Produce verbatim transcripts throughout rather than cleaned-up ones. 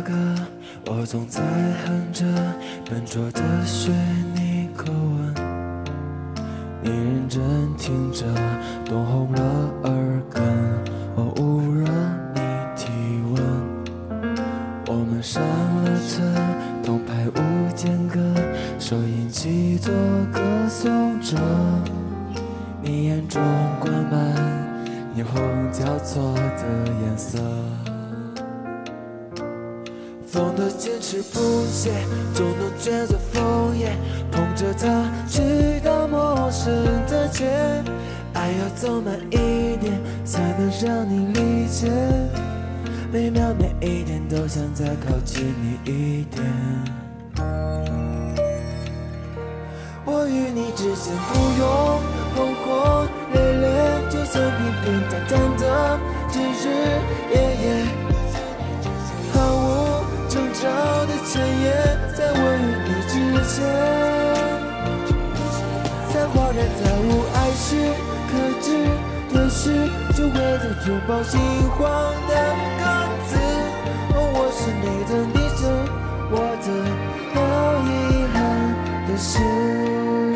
歌，我总在哼着笨拙的学你口吻。你认真听着，冻红了耳根，我捂热你体温。我们上了车，东排无间隔，收音机做歌颂着。你眼中灌满霓虹交错的颜色。 风的坚持不懈，总能卷走枫叶，捧着它去到陌生的街。爱要走慢一点，才能让你理解。每秒每一点都想再靠近你一点。我与你之间不用轰轰烈烈，就算平平淡淡的日日夜夜。 争吵的前夜，在我与你之间，才恍然大悟，爱是克制的事，就为了拥抱心慌的歌词。哦，我是你的，你是我的，好遗憾的事。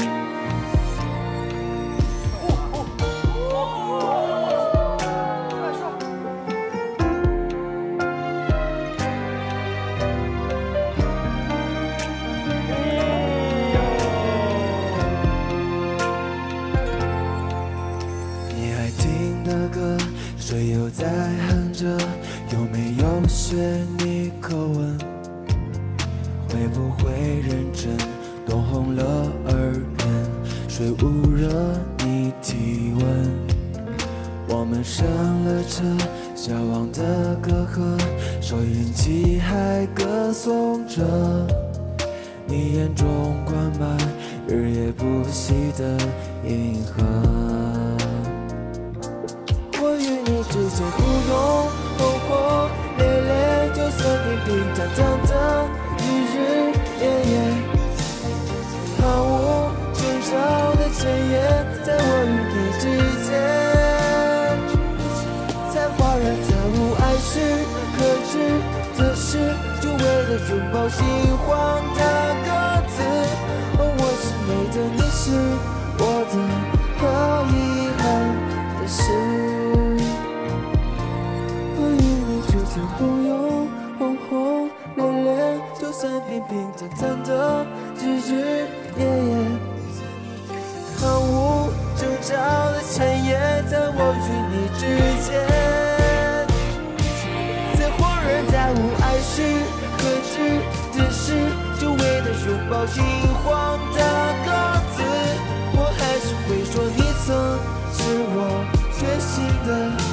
谁又在哼着？有没有学你口吻？会不会认真？冻红了耳根，水捂热你体温。我们上了车，消亡的隔阂，收音机还歌颂着。你眼中灌满日夜不息的银河。 之间不用轰轰烈烈，就算平平淡淡的日日夜夜，毫无争吵的前夜，在我与你之间，才恍然大悟，爱是克制的事，就为了拥抱心慌的歌词。哦，我是你的，你是我的，好遗憾的事。 不用轰轰烈烈，就算平平淡淡的日日夜夜，毫无争吵的前夜，在我与你之间，才恍然大悟，爱是克制的事，就为了拥抱心慌的歌词，我还是会说，你曾是我决心的。